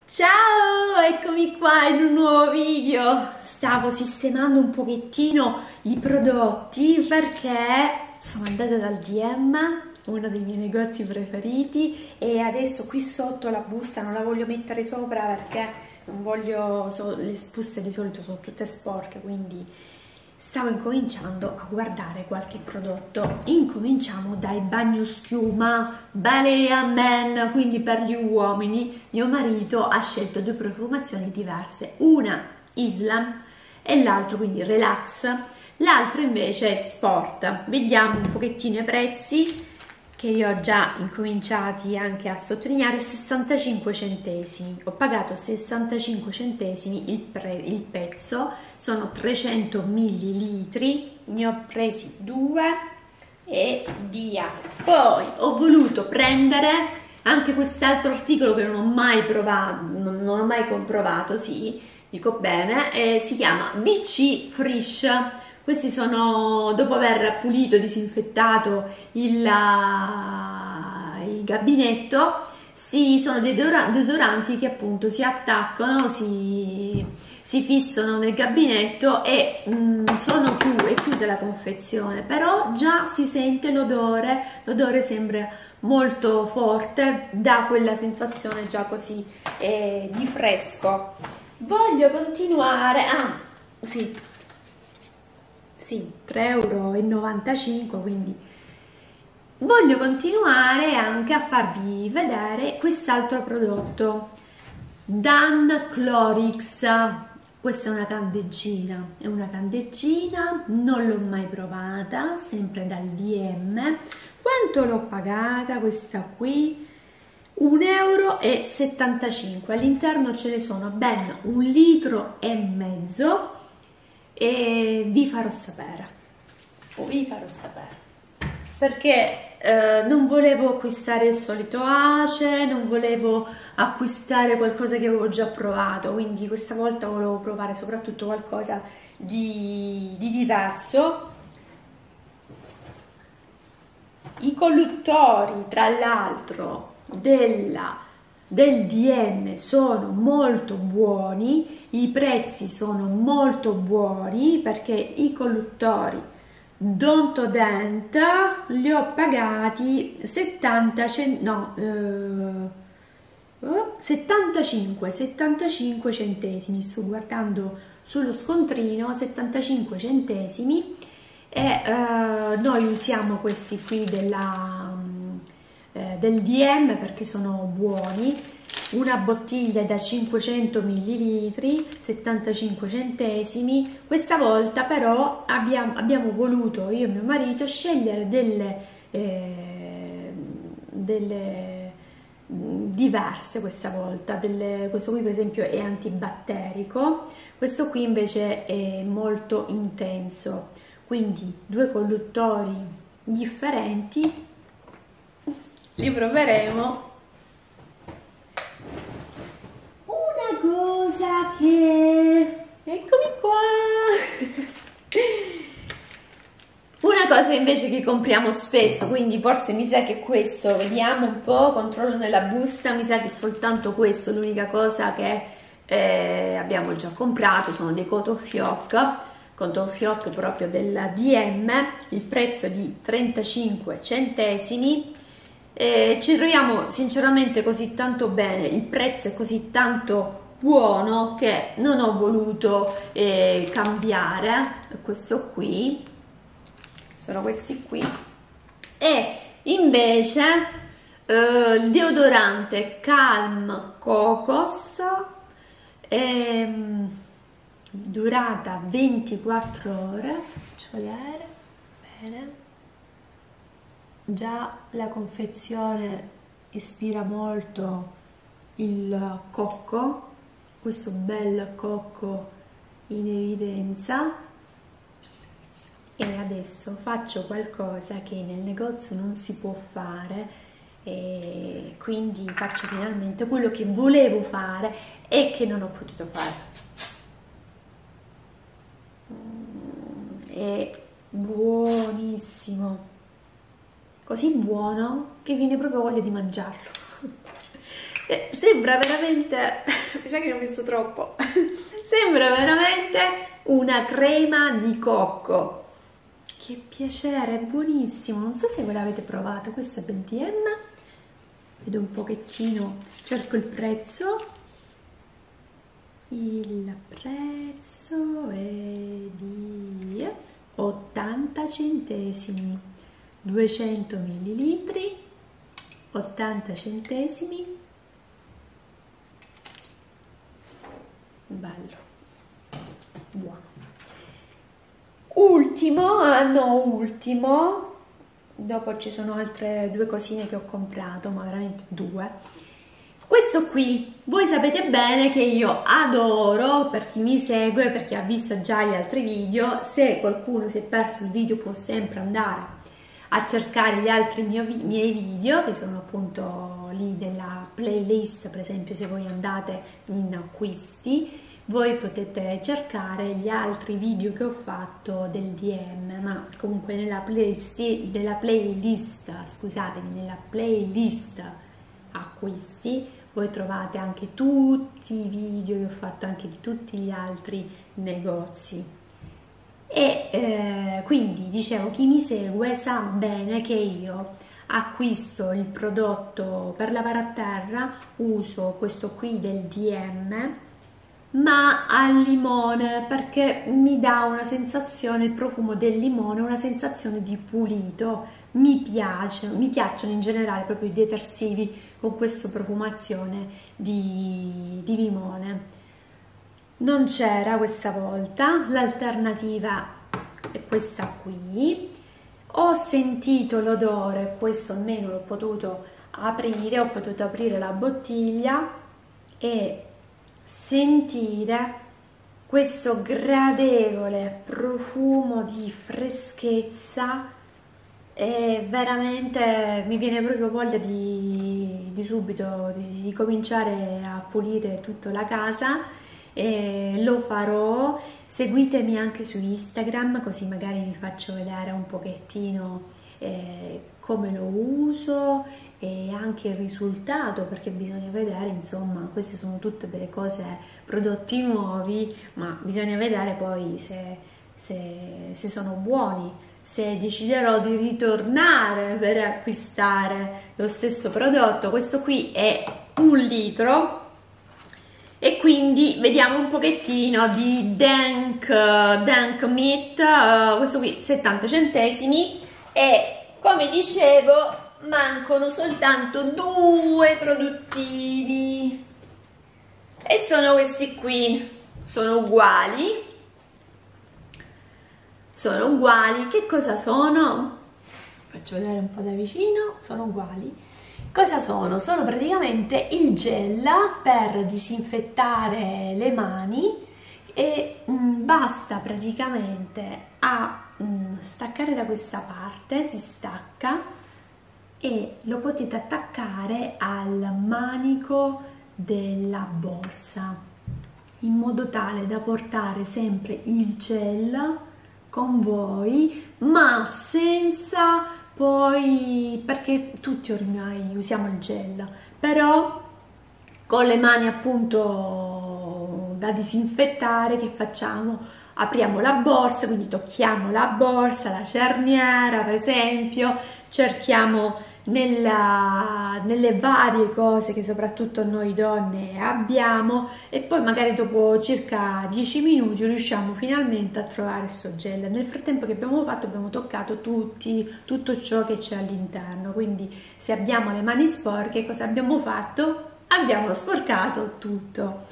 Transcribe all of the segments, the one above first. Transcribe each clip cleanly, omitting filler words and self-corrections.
Ciao, eccomi qua in un nuovo video. Stavo sistemando un pochettino i prodotti perché sono andata dal DM, uno dei miei negozi preferiti, e adesso qui sotto la busta non la voglio mettere sopra perché non voglio, le buste di solito sono tutte sporche, quindi stavo incominciando a guardare qualche prodotto. Incominciamo dai bagnoschiuma Balea Men, quindi per gli uomini. Mio marito ha scelto due profumazioni diverse, una Islam e l'altro quindi Relax, l'altro invece è Sport. Vediamo un pochettino i prezzi che io ho già incominciati anche a sottolineare. 65 centesimi, ho pagato 65 centesimi il pezzo, sono 300 millilitri, ne ho presi due e via. Poi ho voluto prendere anche quest'altro articolo che non ho mai provato, non ho mai comprovato, sì, dico bene, si chiama BC Fresh. Questi sono, dopo aver pulito e disinfettato il gabinetto, sono dei deodoranti che appunto si attaccano, si fissano nel gabinetto e è chiusa la confezione, però già si sente l'odore sembra molto forte, dà quella sensazione già così di fresco. Voglio continuare, sì, 3,95 €, quindi voglio continuare anche a farvi vedere quest'altro prodotto, Dan Clorix. Questa è una candeggina, non l'ho mai provata, sempre dal DM. Quanto l'ho pagata questa qui? 1,75 €. All'interno ce ne sono ben 1,5 litri e vi farò sapere, perché non volevo acquistare il solito Ace, non volevo acquistare qualcosa che avevo già provato, quindi questa volta volevo provare soprattutto qualcosa di diverso. I colluttori, tra l'altro, del DM sono molto buoni, i prezzi sono molto buoni perché i colluttori Dontodent li ho pagati 75 centesimi, sto guardando sullo scontrino, 75 centesimi, e noi usiamo questi qui del DM perché sono buoni. Una bottiglia da 500 millilitri, 75 centesimi. Questa volta però abbiamo voluto, io e mio marito, scegliere delle diverse questa volta. Questo qui per esempio è antibatterico, questo qui invece è molto intenso, quindi due colluttori differenti, li proveremo. Eccomi qua. Una cosa invece che compriamo spesso, quindi forse mi sa che questo, vediamo un po', controllo nella busta, mi sa che soltanto questo, l'unica cosa che abbiamo già comprato, sono dei cotton fioc proprio della DM, il prezzo è di 35 centesimi. Ci troviamo sinceramente così tanto bene, il prezzo è così tanto buono che non ho voluto cambiare. Questo qui, sono questi qui, e invece il deodorante Calm Cocos, durata 24 ore, faccio vedere bene. Già la confezione ispira molto il cocco, questo bel cocco in evidenza. E adesso faccio qualcosa che nel negozio non si può fare, e quindi faccio finalmente quello che volevo fare e che non ho potuto fare. È buonissimo, così buono che viene proprio voglia di mangiarlo. Sembra veramente mi sa che ne ho messo troppo. Sembra veramente una crema di cocco. Che piacere, è buonissimo. Non so se voi l'avete provato, questo è del DM. Vedo un pochettino, cerco il prezzo. Il prezzo è di 80 centesimi, 200 millilitri, 80 centesimi. Bello, buono. Ultimo, dopo ci sono altre due cosine che ho comprato, ma veramente due. Questo qui, voi sapete bene che io adoro, per chi mi segue, per chi ha visto già gli altri video, se qualcuno si è perso il video può sempre andare a cercare gli altri miei video, che sono appunto lì nella playlist. Per esempio, se voi andate in acquisti, voi potete cercare gli altri video che ho fatto del DM, ma comunque nella playlist, scusatemi, nella playlist acquisti voi trovate anche tutti i video che ho fatto anche di tutti gli altri negozi. E quindi dicevo, chi mi segue sa bene che io acquisto il prodotto per lavare a terra, uso questo qui del DM, ma al limone, perché mi dà una sensazione, il profumo del limone, una sensazione di pulito. Mi piacciono in generale proprio i detersivi con questa profumazione di limone. Non c'era questa volta, l'alternativa è questa qui. Ho sentito l'odore, questo almeno l'ho potuto aprire, ho potuto aprire la bottiglia e sentire questo gradevole profumo di freschezza, e veramente mi viene proprio voglia di subito di cominciare a pulire tutta la casa, e lo farò. Seguitemi anche su Instagram, così magari vi faccio vedere un pochettino come lo uso e anche il risultato, perché bisogna vedere, insomma, queste sono tutte delle cose, prodotti nuovi, ma bisogna vedere poi se sono buoni, se deciderò di ritornare per acquistare lo stesso prodotto. Questo qui è 1 litro e quindi vediamo un pochettino di Dank Meat, questo qui 70 centesimi, e come dicevo mancano soltanto 2 produttini e sono questi qui, sono uguali. Che cosa sono? Faccio vedere un po' da vicino. Sono uguali. Cosa sono? Sono praticamente il gel per disinfettare le mani, e basta praticamente a staccare da questa parte, si stacca e lo potete attaccare al manico della borsa, in modo tale da portare sempre il gel con voi, ma senza poi, perché tutti ormai usiamo il gel, però con le mani appunto da disinfettare, che facciamo? Apriamo la borsa, quindi tocchiamo la borsa, la cerniera per esempio, cerchiamo nelle varie cose che soprattutto noi donne abbiamo, e poi magari dopo circa 10 minuti riusciamo finalmente a trovare questo gel. Nel frattempo che abbiamo fatto, abbiamo toccato tutto ciò che c'è all'interno, quindi se abbiamo le mani sporche, cosa abbiamo fatto? Abbiamo sporcato tutto.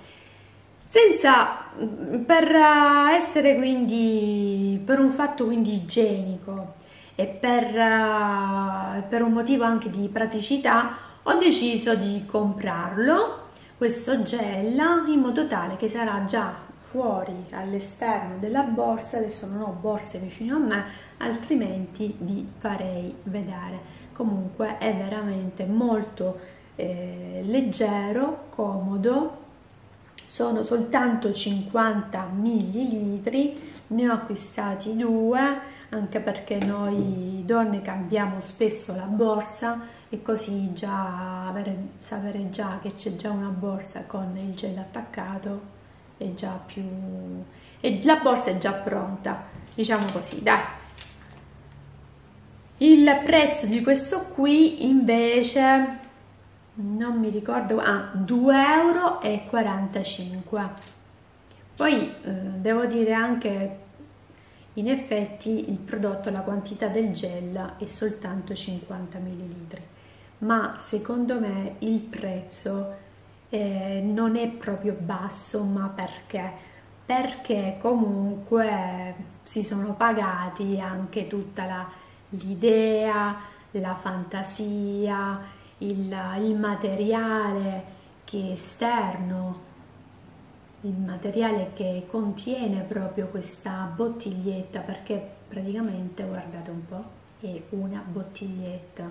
Per essere quindi, per un fatto quindi igienico e per un motivo anche di praticità, ho deciso di comprarlo, questo gel, in modo tale che sarà già fuori all'esterno della borsa. Adesso non ho borse vicino a me, altrimenti vi farei vedere. Comunque è veramente molto leggero, comodo. Sono soltanto 50 millilitri, ne ho acquistati 2, anche perché noi donne cambiamo spesso la borsa, e così già sapere già che c'è già una borsa con il gel attaccato è già più... e la borsa è già pronta, diciamo così, dai. Il prezzo di questo qui invece non mi ricordo, 2,45 euro. Poi devo dire anche, in effetti il prodotto, la quantità del gel è soltanto 50 ml, ma secondo me il prezzo non è proprio basso, ma perché comunque si sono pagati anche tutta l'idea, la fantasia, il materiale che è esterno, il materiale che contiene proprio questa bottiglietta, perché praticamente, guardate un po', è una bottiglietta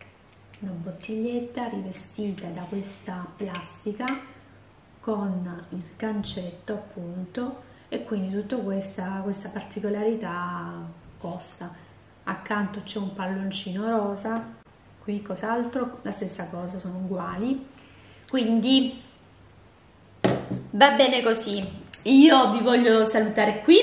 rivestita da questa plastica con il gancetto appunto, e quindi tutta questa particolarità costa. Accanto c'è un palloncino rosa, qui cos'altro? La stessa cosa, sono uguali, quindi va bene così. Io vi voglio salutare qui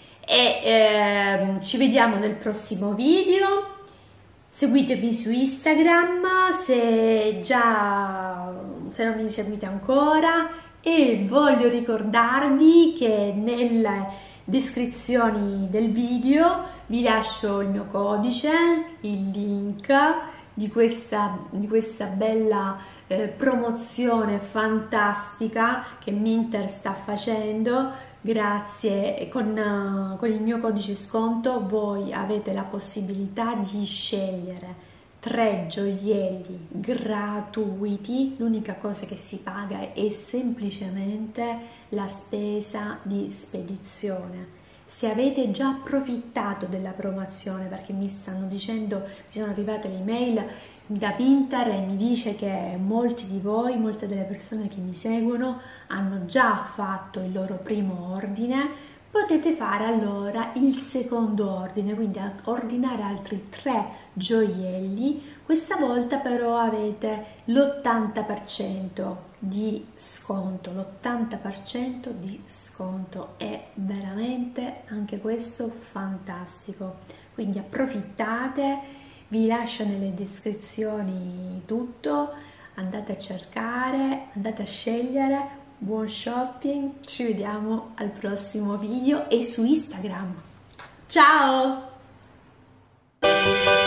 e ci vediamo nel prossimo video. Seguitemi su Instagram se non mi seguite ancora, e voglio ricordarvi che nelle descrizioni del video vi lascio il mio codice, il link di questa bella promozione fantastica che Minter sta facendo. Grazie, con il mio codice sconto voi avete la possibilità di scegliere 3 gioielli gratuiti. L'unica cosa che si paga è semplicemente la spesa di spedizione. Se avete già approfittato della promozione, perché mi stanno dicendo, mi sono arrivate le email da Pinter e mi dice che molti di voi, molte delle persone che mi seguono hanno già fatto il loro primo ordine, potete fare allora il secondo ordine, quindi ordinare altri 3 gioielli. Questa volta però avete l'80% di sconto, l'80% di sconto è veramente anche questo fantastico, quindi approfittate. Vi lascio nelle descrizioni tutto, andate a cercare, andate a scegliere. Buon shopping, ci vediamo al prossimo video e su Instagram. Ciao!